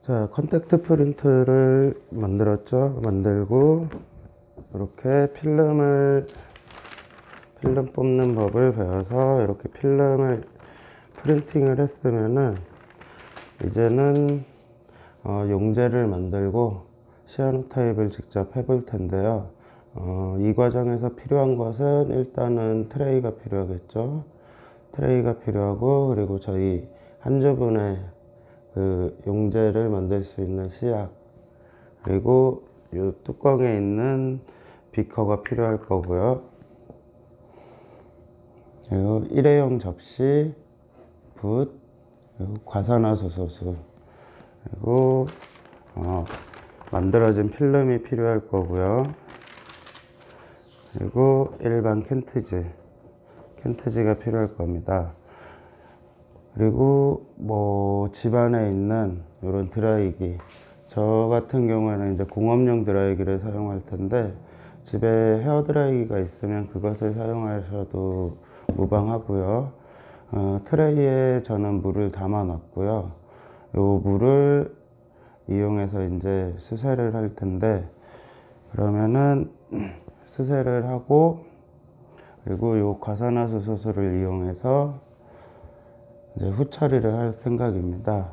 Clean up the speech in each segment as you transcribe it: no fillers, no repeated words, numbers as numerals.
자, 컨택트 프린트를 만들었죠. 만들고 이렇게 필름 뽑는 법을 배워서 이렇게 필름을 프린팅을 했으면은 이제는 용재를 만들고 시아노타입을 직접 해볼 텐데요. 이 과정에서 필요한 것은 일단은 트레이가 필요하겠죠. 트레이가 필요하고, 그리고 저희 한주분의 그 용재를 만들 수 있는 시약, 그리고 이 뚜껑에 있는 비커가 필요할 거고요. 그리고 일회용 접시, 붓, 그리고 과산화수소수, 그리고 만들어진 필름이 필요할 거고요. 그리고 일반 캔트지가 필요할 겁니다. 그리고 뭐 집안에 있는 이런 드라이기, 저 같은 경우에는 이제 공업용 드라이기를 사용할 텐데, 집에 헤어 드라이기가 있으면 그것을 사용하셔도 무방하고요. 트레이에 저는 물을 담아 놨고요. 요 물을 이용해서 이제 수세를 할 텐데, 그러면은 수세를 하고, 그리고 요 과산화수소수를 이용해서 이제 후처리를 할 생각입니다.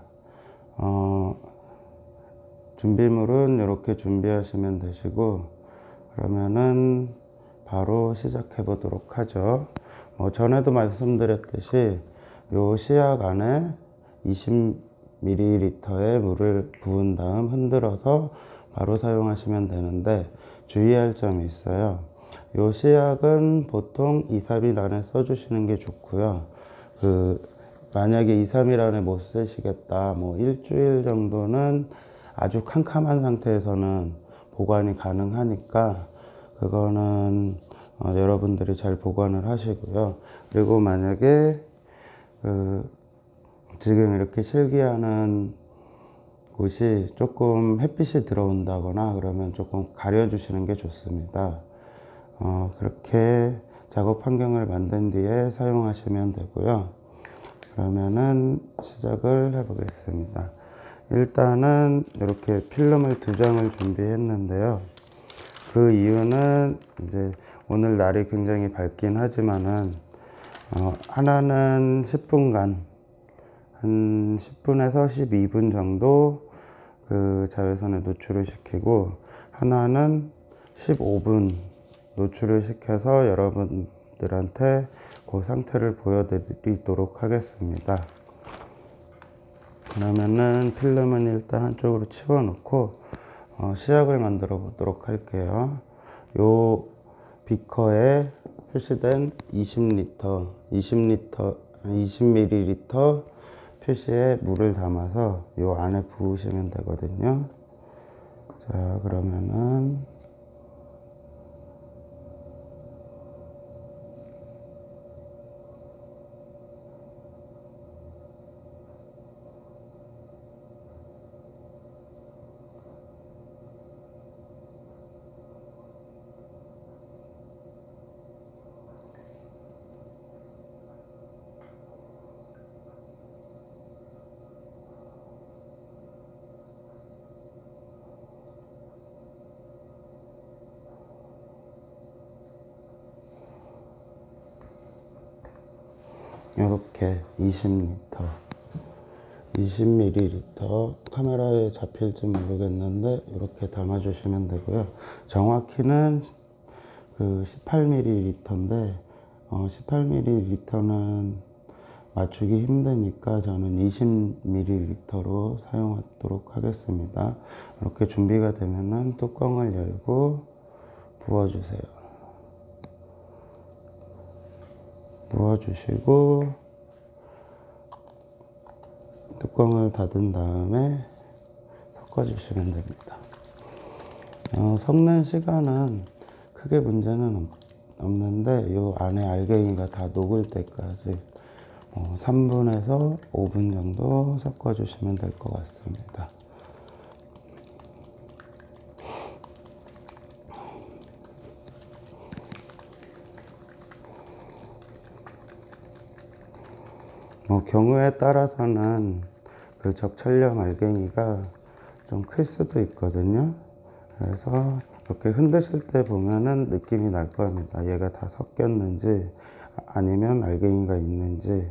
준비물은 이렇게 준비하시면 되시고, 그러면은 바로 시작해 보도록 하죠. 전에도 말씀드렸듯이 요 시약 안에 20ml의 물을 부은 다음 흔들어서 바로 사용하시면 되는데, 주의할 점이 있어요. 요 시약은 보통 2, 3일 안에 써주시는 게 좋고요. 만약에 2, 3일 안에 못 쓰시겠다, 뭐 일주일 정도는 아주 캄캄한 상태에서는 보관이 가능하니까, 그거는 여러분들이 잘 보관을 하시고요. 그리고 만약에 지금 이렇게 실기하는 곳이 조금 햇빛이 들어온다거나 그러면 조금 가려주시는 게 좋습니다. 그렇게 작업 환경을 만든 뒤에 사용하시면 되고요. 그러면은 시작을 해 보겠습니다. 일단은 이렇게 필름을 2장을 준비했는데요. 그 이유는 이제 오늘 날이 굉장히 밝긴 하지만은 하나는 10분간 한 10분에서 12분 정도 그 자외선에 노출을 시키고, 하나는 15분 노출을 시켜서 여러분들한테 그 상태를 보여드리도록 하겠습니다. 그러면은 필름은 일단 한쪽으로 치워 놓고 시약을 만들어 보도록 할게요. 요 비커에 표시된 20ml 표시에 물을 담아서 요 안에 부으시면 되거든요. 자, 그러면은 이렇게 20ml 카메라에 잡힐지 모르겠는데 이렇게 담아 주시면 되고요. 정확히는 그 18ml인데 18ml는 맞추기 힘드니까 저는 20ml로 사용하도록 하겠습니다. 이렇게 준비가 되면은 뚜껑을 열고 부어주세요. 부어주시고 뚜껑을 닫은 다음에 섞어주시면 됩니다. 섞는 시간은 크게 문제는 없는데 이 안에 알갱이가 다 녹을 때까지 3분에서 5분 정도 섞어주시면 될 것 같습니다. 경우에 따라서는 그 적철염 알갱이가 좀 클 수도 있거든요. 그래서 이렇게 흔드실 때 보면은 느낌이 날 겁니다. 얘가 다 섞였는지 아니면 알갱이가 있는지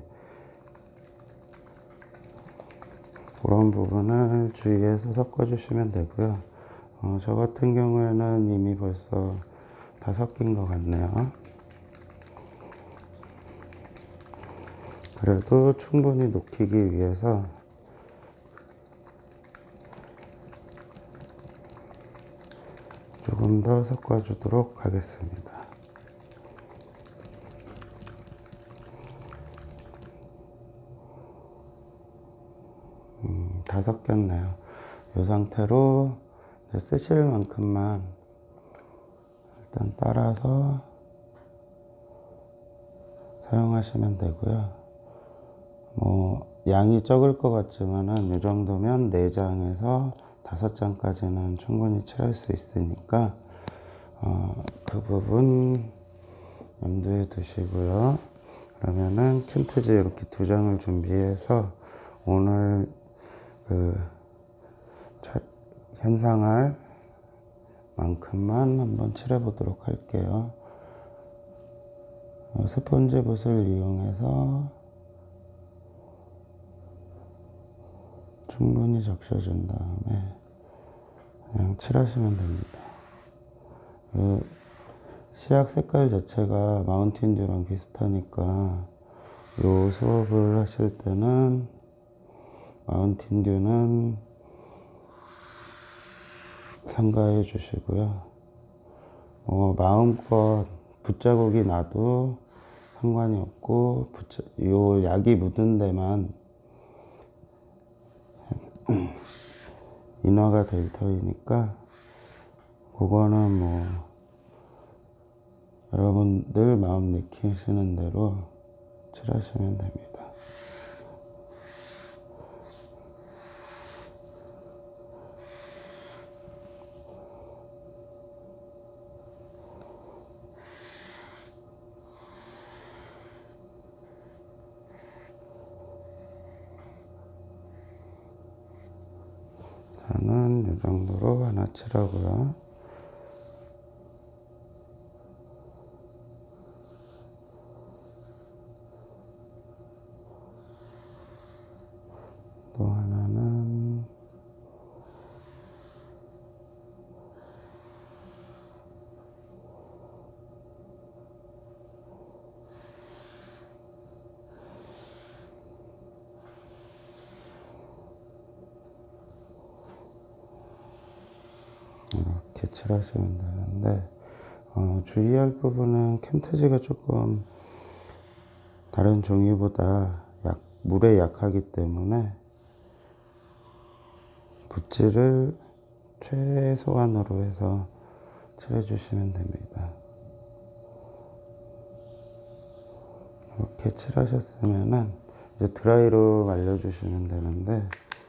그런 부분을 주의해서 섞어주시면 되고요. 저 같은 경우에는 이미 벌써 다 섞인 것 같네요. 그래도 충분히 녹이기 위해서 조금 더 섞어주도록 하겠습니다. 다 섞였네요. 이 상태로 쓰실 만큼만 일단 따라서 사용하시면 되고요. 양이 적을 것 같지만은 이 정도면 4장에서 5장까지는 충분히 칠할 수 있으니까 그 부분 염두에 두시고요. 그러면은 켄트지 이렇게 2장을 준비해서 오늘 현상할 만큼만 한번 칠해 보도록 할게요. 스펀지 붓을 이용해서 충분히 적셔준 다음에 그냥 칠하시면 됩니다. 시약 색깔 자체가 마운틴 듀랑 비슷하니까 이 수업을 하실 때는 마운틴 듀는 삼가해 주시고요. 마음껏 붓자국이 나도 상관이 없고 요 약이 묻은 데만 인화가 될 터이니까 그거는 여러분들 마음 내키시는 대로 칠하시면 됩니다. 저는 이 정도로 하나 칠하고요. 또 하나는 이렇게 칠하시면 되는데 주의할 부분은 켄트지가 조금 다른 종이보다 물에 약하기 때문에 붓질을 최소한으로 해서 칠해 주시면 됩니다. 이렇게 칠하셨으면은 이제 드라이로 말려 주시면 되는데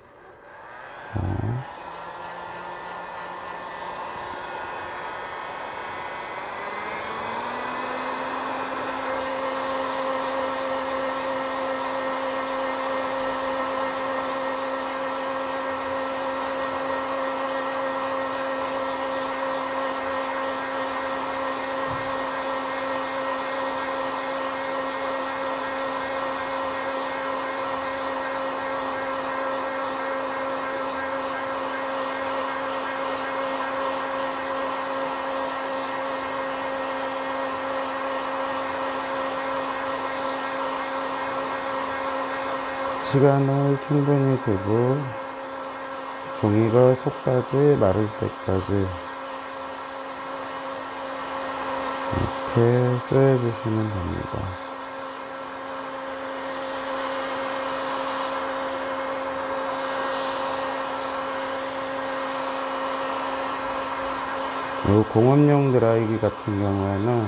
시간을 충분히 두고 종이가 속까지 마를 때까지 이렇게 쪼여주시면 됩니다. 이 공업용 드라이기 같은 경우에는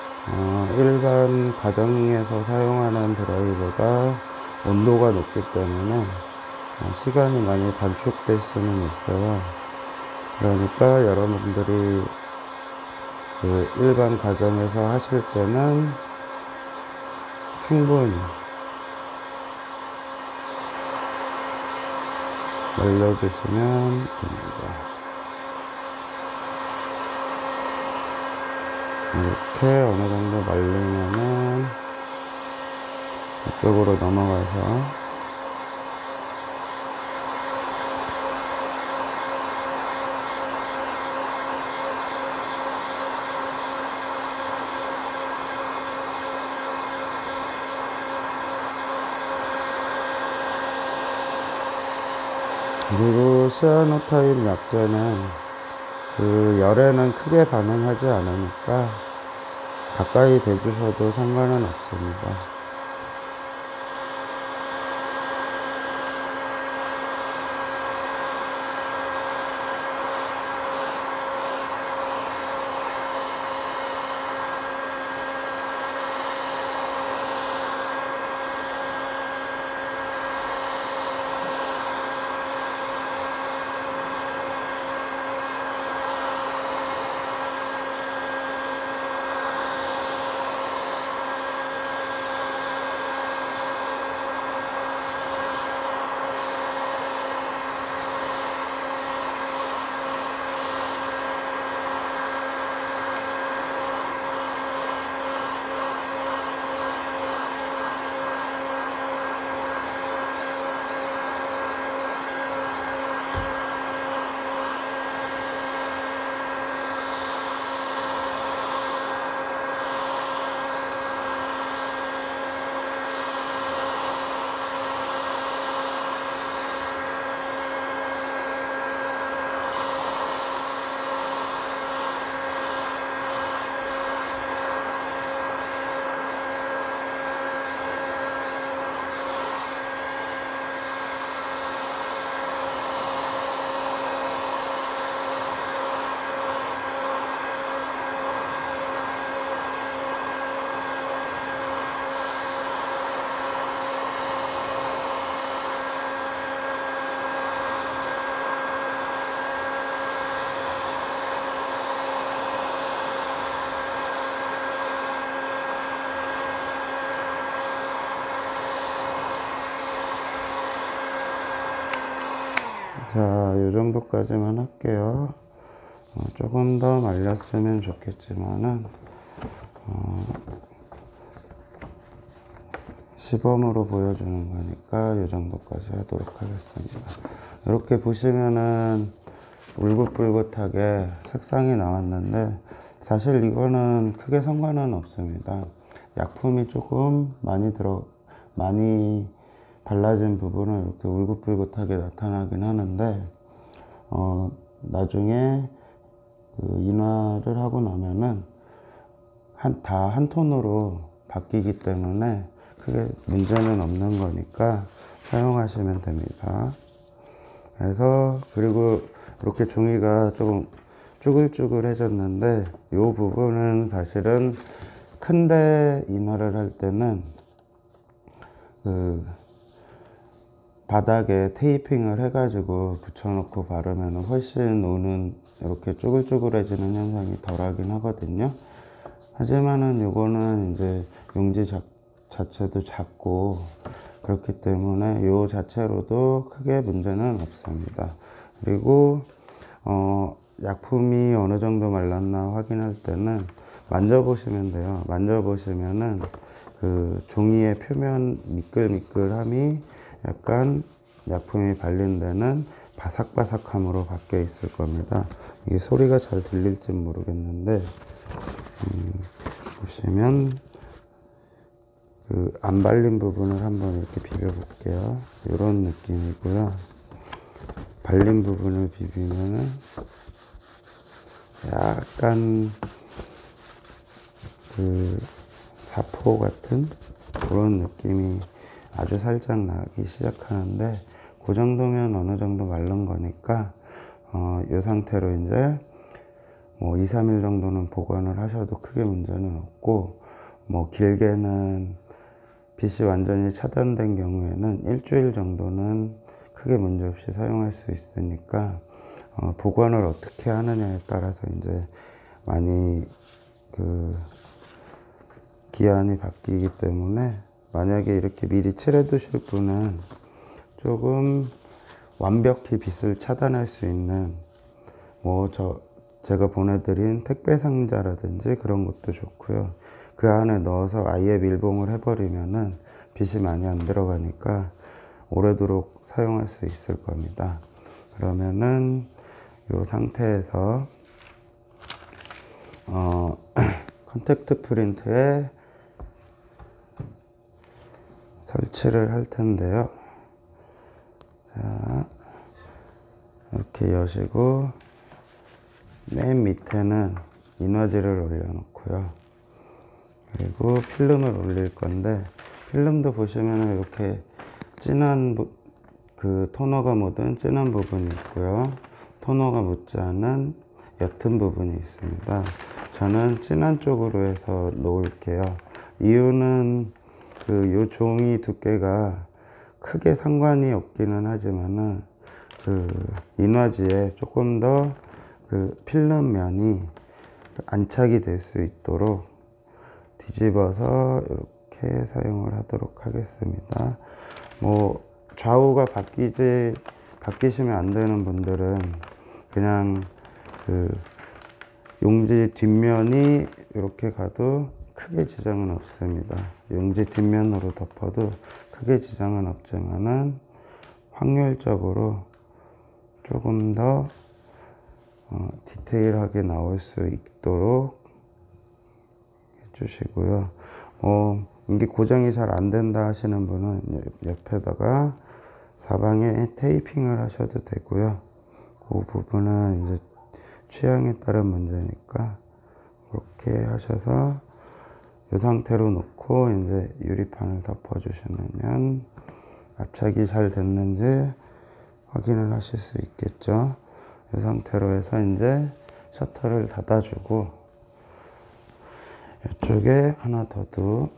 일반 가정에서 사용하는 드라이보다 온도가 높기 때문에 시간이 많이 단축될 수는 있어요. 그러니까 여러분들이 일반 가정에서 하실 때는 충분히 말려주시면 됩니다. 이렇게 어느 정도 말리면은 이쪽으로 넘어가서 그리고 시아노타입 약재는 그 열에는 크게 반응하지 않으니까 가까이 대주셔도 상관은 없습니다. 자, 요 정도까지만 할게요. 조금 더 말렸으면 좋겠지만은, 시범으로 보여주는 거니까 요 정도까지 하도록 하겠습니다. 이렇게 보시면은 울긋불긋하게 색상이 나왔는데, 사실 이거는 크게 상관은 없습니다. 약품이 조금 많이 발라진 부분은 이렇게 울긋불긋하게 나타나긴 하는데, 나중에 그 인화를 하고 나면은 다 한 톤으로 바뀌기 때문에 크게 문제는 없는 거니까 사용하시면 됩니다. 그래서 그리고 이렇게 종이가 조금 쭈글쭈글해졌는데, 이 부분은 사실은 큰데 인화를 할 때는 그 바닥에 테이핑을 해가지고 붙여놓고 바르면 훨씬 오는 이렇게 쭈글쭈글해지는 현상이 덜하긴 하거든요. 하지만은 요거는 이제 용지 자체도 작고 그렇기 때문에 요 자체로도 크게 문제는 없습니다. 그리고 약품이 어느 정도 말랐나 확인할 때는 만져보시면 돼요. 만져보시면은 그 종이의 표면 미끌미끌함이 약간 약품이 발린 데는 바삭바삭함으로 바뀌어 있을 겁니다. 이게 소리가 잘 들릴지 모르겠는데, 보시면 그 안 발린 부분을 한번 이렇게 비벼 볼게요. 이런 느낌이고요. 발린 부분을 비비면은 약간 그 사포 같은 그런 느낌이 아주 살짝 나기 시작하는데, 그 정도면 어느 정도 마른 거니까 이 상태로 이제 뭐 2, 3일 정도는 보관을 하셔도 크게 문제는 없고, 뭐 길게는 빛이 완전히 차단된 경우에는 일주일 정도는 크게 문제없이 사용할 수 있으니까, 보관을 어떻게 하느냐에 따라서 이제 많이 그 기한이 바뀌기 때문에, 만약에 이렇게 미리 칠해 두실 분은 조금 완벽히 빛을 차단할 수 있는 제가 보내드린 택배 상자라든지 그런 것도 좋고요. 그 안에 넣어서 아예 밀봉을 해버리면은 빛이 많이 안 들어가니까 오래도록 사용할 수 있을 겁니다. 그러면은 이 상태에서 컨택트 프린트에 설치를 할 텐데요. 자, 이렇게 여시고 맨 밑에는 인화지를 올려놓고요. 그리고 필름을 올릴 건데, 필름도 보시면 이렇게 진한 그 토너가 묻은 진한 부분이 있고요. 토너가 묻지 않은 옅은 부분이 있습니다. 저는 진한 쪽으로 해서 놓을게요. 이유는 요 종이 두께가 크게 상관이 없기는 하지만은 인화지에 조금 더 필름 면이 안착이 될 수 있도록 뒤집어서 이렇게 사용을 하도록 하겠습니다. 좌우가 바뀌시면 안 되는 분들은 그냥 용지 뒷면이 이렇게 가도 크게 지장은 없습니다. 용지 뒷면으로 덮어도 크게 지장은 없지만은 확률적으로 조금 더 디테일하게 나올 수 있도록 해주시고요. 이게 고정이 잘 안 된다 하시는 분은 옆에다가 사방에 테이핑을 하셔도 되고요. 그 부분은 이제 취향에 따른 문제니까 그렇게 하셔서 이 상태로 놓고 이제 유리판을 덮어주시면 압착이 잘 됐는지 확인을 하실 수 있겠죠. 이 상태로 해서 이제 셔터를 닫아주고, 이쪽에 하나 더도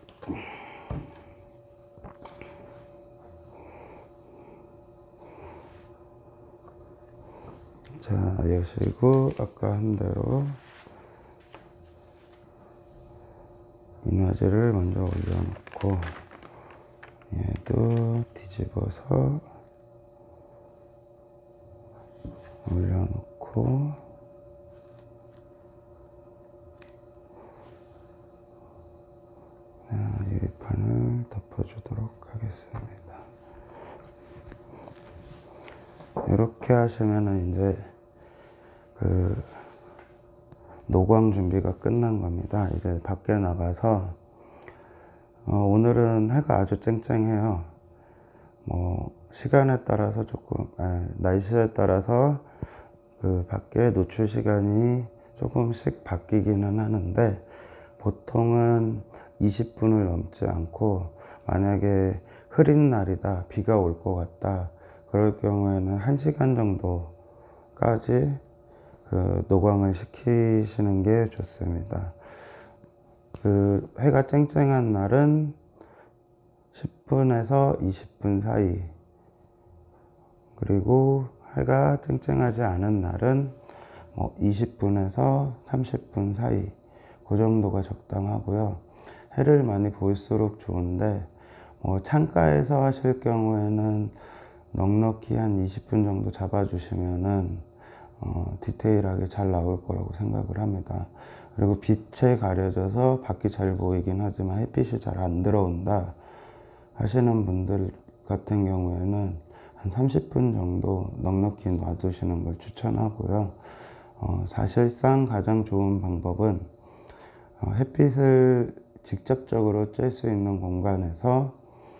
자, 여시고 아까 한 대로 인화지를 먼저 올려놓고, 얘도 뒤집어서 올려놓고, 유리판을 덮어주도록 하겠습니다. 이렇게 하시면은 이제 노광 준비가 끝난 겁니다. 이제 밖에 나가서 오늘은 해가 아주 쨍쨍해요. 시간에 따라서 날씨에 따라서 밖에 노출 시간이 조금씩 바뀌기는 하는데, 보통은 20분을 넘지 않고, 만약에 흐린 날이다, 비가 올 것 같다, 그럴 경우에는 1시간 정도까지 노광을 시키시는 게 좋습니다. 해가 쨍쨍한 날은 10분에서 20분 사이, 그리고 해가 쨍쨍하지 않은 날은 20분에서 30분 사이, 그 정도가 적당하고요. 해를 많이 볼수록 좋은데, 창가에서 하실 경우에는 넉넉히 한 20분 정도 잡아주시면은 디테일하게 잘 나올 거라고 생각을 합니다. 그리고 빛에 가려져서 밖이 잘 보이긴 하지만 햇빛이 잘 안 들어온다 하시는 분들 같은 경우에는 한 30분 정도 넉넉히 놔두시는 걸 추천하고요. 사실상 가장 좋은 방법은 햇빛을 직접적으로 쬐 수 있는 공간에서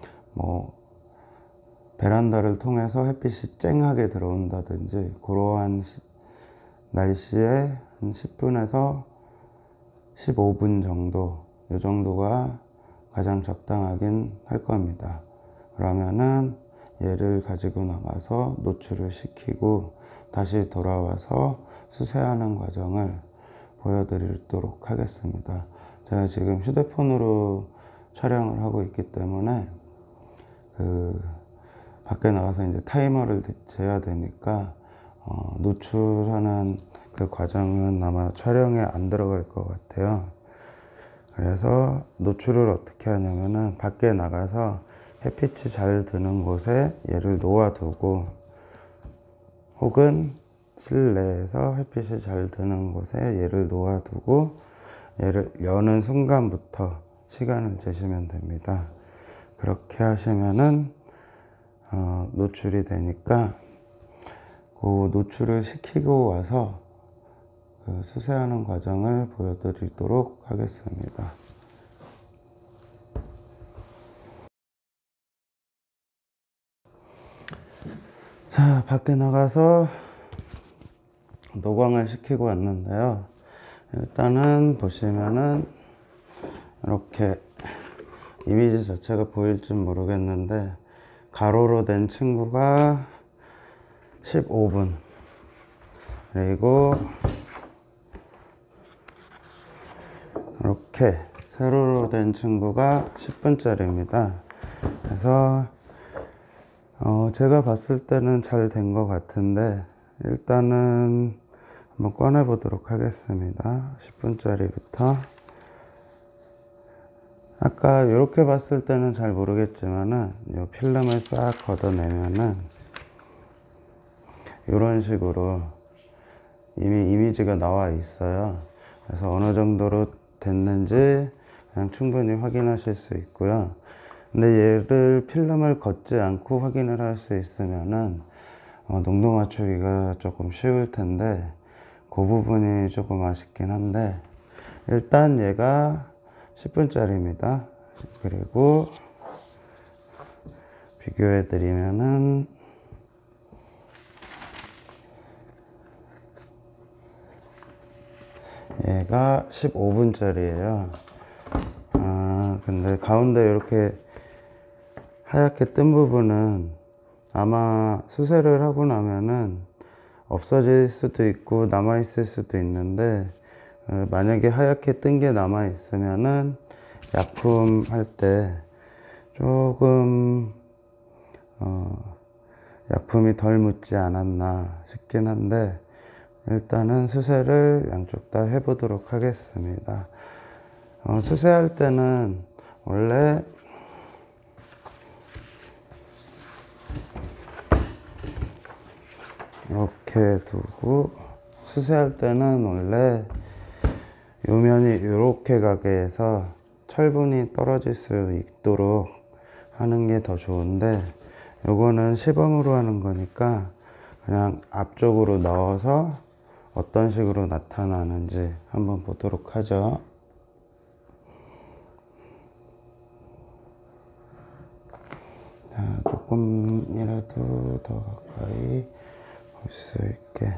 베란다를 통해서 햇빛이 쨍하게 들어온다든지, 그러한 날씨에 한 10분에서 15분 정도, 이 정도가 가장 적당하긴 할 겁니다. 그러면은 얘를 가지고 나가서 노출을 시키고 다시 돌아와서 수세하는 과정을 보여드리도록 하겠습니다. 제가 지금 휴대폰으로 촬영을 하고 있기 때문에 밖에 나가서 이제 타이머를 재야 되니까 노출하는 그 과정은 아마 촬영에 안 들어갈 것 같아요. 그래서 노출을 어떻게 하냐면은 밖에 나가서 햇빛이 잘 드는 곳에 얘를 놓아두고 혹은 실내에서 햇빛이 잘 드는 곳에 얘를 놓아두고 얘를 여는 순간부터 시간을 재시면 됩니다. 그렇게 하시면은 노출이 되니까 그 노출을 시키고 와서 그 수세하는 과정을 보여드리도록 하겠습니다. 자, 밖에 나가서 노광을 시키고 왔는데요. 일단은 보시면은 이렇게 이미지 자체가 보일지 모르겠는데 가로로 된 친구가 15분, 그리고 이렇게 세로로 된 친구가 10분짜리입니다. 그래서 제가 봤을 때는 잘 된 것 같은데 일단은 한번 꺼내 보도록 하겠습니다. 10분짜리부터. 아까 이렇게 봤을 때는 잘 모르겠지만은 이 필름을 싹 걷어내면은 이런 식으로 이미 이미지가 나와 있어요. 그래서 어느 정도로 됐는지 그냥 충분히 확인하실 수 있고요. 근데 얘를 필름을 걷지 않고 확인을 할 수 있으면은 농도 맞추기가 조금 쉬울 텐데 그 부분이 조금 아쉽긴 한데 일단 얘가 10분짜리입니다. 그리고 비교해 드리면은 얘가 15분짜리예요. 근데 가운데 이렇게 하얗게 뜬 부분은 아마 수세를 하고 나면은 없어질 수도 있고 남아 있을 수도 있는데 만약에 하얗게 뜬 게 남아 있으면은 약품 할 때 조금 약품이 덜 묻지 않았나 싶긴 한데 일단은 수세를 양쪽 다 해보도록 하겠습니다. 수세할 때는 원래 이렇게 두고 수세할 때는 원래 요 면이 이렇게 가게 해서 철분이 떨어질 수 있도록 하는 게 더 좋은데 요거는 시범으로 하는 거니까 그냥 앞쪽으로 넣어서 어떤 식으로 나타나는지 한번 보도록 하죠. 자, 조금이라도 더 가까이 볼 수 있게.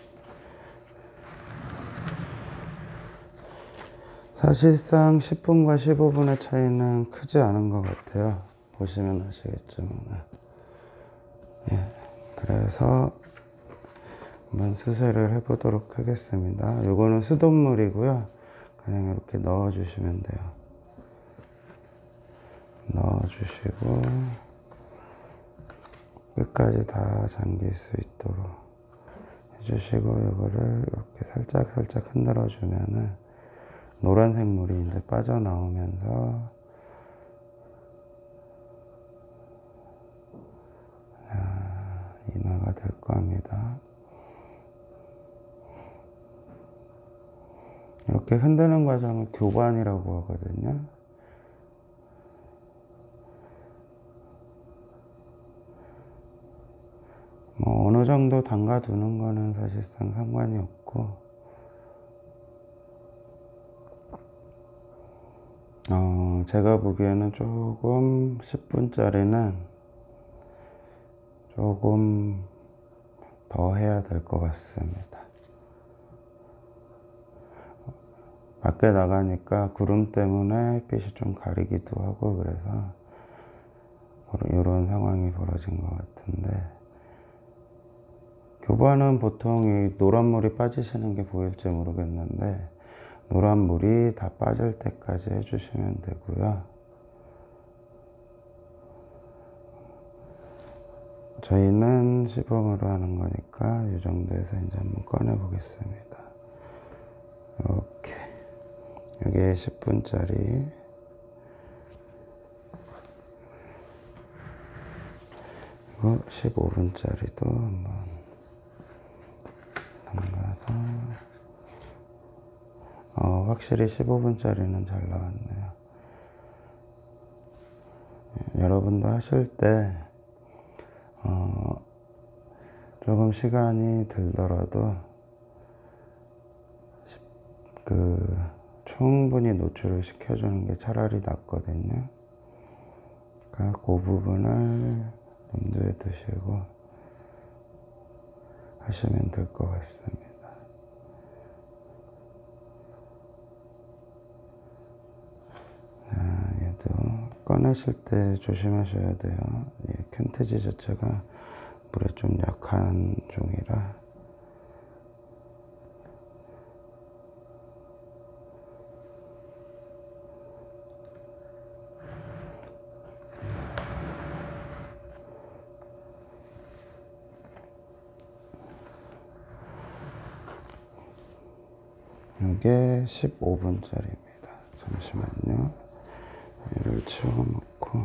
사실상 10분과 15분의 차이는 크지 않은 것 같아요. 보시면 아시겠지만. 예, 그래서 한번 수세를 해보도록 하겠습니다. 요거는 수돗물이고요. 그냥 이렇게 넣어주시면 돼요. 넣어주시고 끝까지 다 잠길 수 있도록 해주시고 요거를 이렇게 살짝 흔들어 주면은 노란색 물이 이제 빠져나오면서 인화가 될 겁니다. 이렇게 흔드는 과정을 교반이라고 하거든요. 뭐 어느 정도 담가 두는 거는 사실상 상관이 없고 제가 보기에는 조금 10분짜리는 조금 더 해야 될 것 같습니다. 밖에 나가니까 구름 때문에 햇빛이 좀 가리기도 하고 그래서 이런 상황이 벌어진 것 같은데 교반은 보통 이 노란물이 빠지시는 게 보일지 모르겠는데 노란물이 다 빠질 때까지 해주시면 되고요. 저희는 시범으로 하는 거니까 이 정도에서 이제 한번 꺼내 보겠습니다. 이렇게 이게 10분짜리 그리고 15분짜리도 한번 확실히 15분짜리는 잘 나왔네요. 여러분도 하실 때 조금 시간이 들더라도 충분히 노출을 시켜주는 게 차라리 낫거든요. 그러니까 그 부분을 염두에 두시고 하시면 될 것 같습니다. 얘도 꺼내실 때 조심하셔야 돼요. 켄트지 자체가 물에 좀 약한 종이라. 이게 15분짜리입니다. 잠시만요. 얘를 치워놓고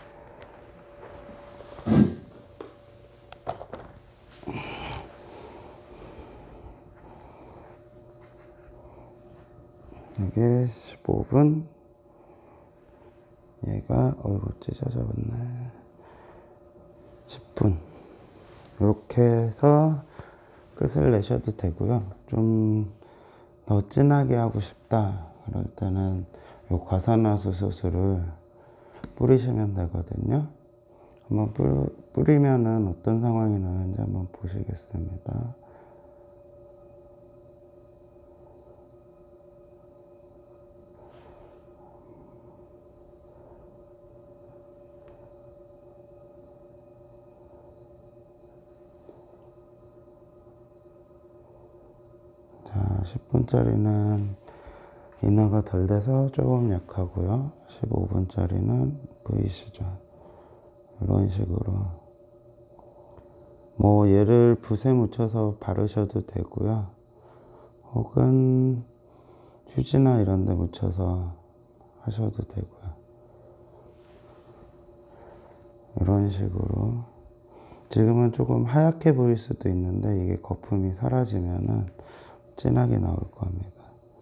이게 15분, 얘가 찢어져버렸네. 10분. 이렇게 해서 끝을 내셔도 되고요. 좀 더 진하게 하고 싶다 그럴 때는 이 과산화수소수를 뿌리시면 되거든요. 한번 뿌리면은 어떤 상황이 나는지 한번 보시겠습니다. 자, 10분짜리는 인화가 덜 돼서 조금 약하고요. 15분짜리는 보이시죠? 이런 식으로 뭐 얘를 붓에 묻혀서 바르셔도 되고요. 혹은 휴지나 이런 데 묻혀서 하셔도 되고요. 이런 식으로 지금은 조금 하얗게 보일 수도 있는데 이게 거품이 사라지면은 진하게 나올 겁니다.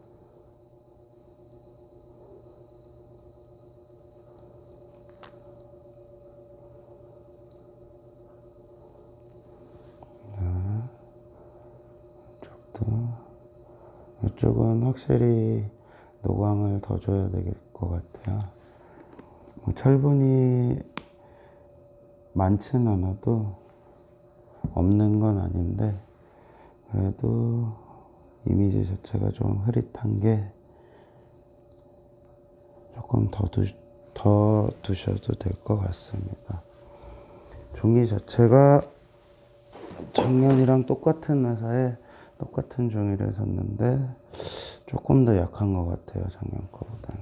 이쪽은 확실히 노광을 더 줘야 될 것 같아요. 뭐 철분이 많지는 않아도 없는 건 아닌데 그래도 이미지 자체가 좀 흐릿한 게 조금 더 두셔도 될 것 같습니다. 종이 자체가 작년이랑 똑같은 회사에 똑같은 종이를 샀는데 조금 더 약한 것 같아요. 작년 거보다는.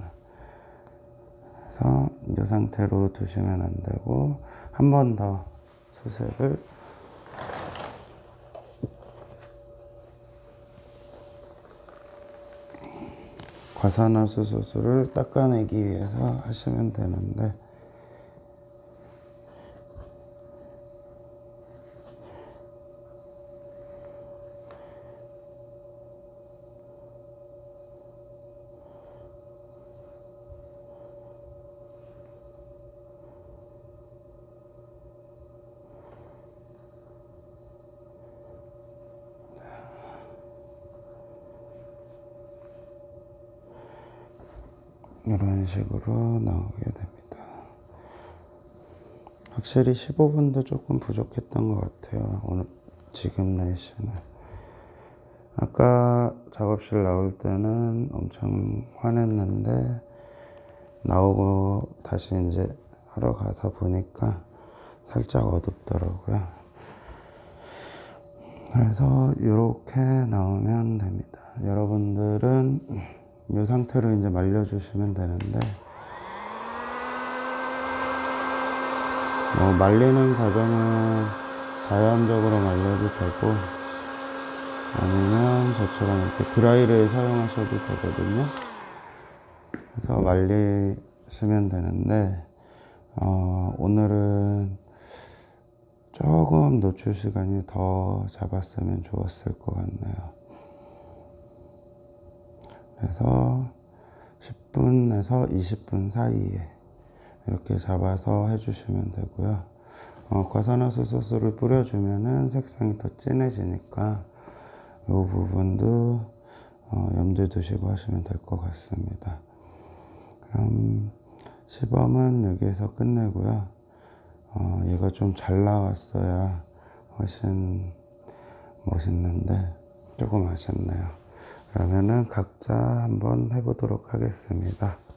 그래서 이 상태로 두시면 안 되고 한 번 더 수세를 과산화수소수를 닦아내기 위해서 하시면 되는데 이런 식으로 나오게 됩니다. 확실히 15분도 조금 부족했던 것 같아요. 오늘 지금 날씨는. 아까 작업실 나올 때는 엄청 환했는데 나오고 다시 이제 하러 가다 보니까 살짝 어둡더라고요. 그래서 이렇게 나오면 됩니다. 여러분들은 이 상태로 이제 말려주시면 되는데 말리는 과정은 자연적으로 말려도 되고 아니면 저처럼 이렇게 드라이를 사용하셔도 되거든요. 그래서 말리시면 되는데 오늘은 조금 노출 시간이 더 잡았으면 좋았을 것 같네요. 그래서 10분에서 20분 사이에 이렇게 잡아서 해주시면 되고요. 과산화수 소스를 뿌려주면은 색상이 더 진해지니까 이 부분도 염두에 두시고 하시면 될 것 같습니다. 그럼 시범은 여기에서 끝내고요. 얘가 좀 잘 나왔어야 훨씬 멋있는데 조금 아쉽네요. 그러면은 각자 한번 해보도록 하겠습니다.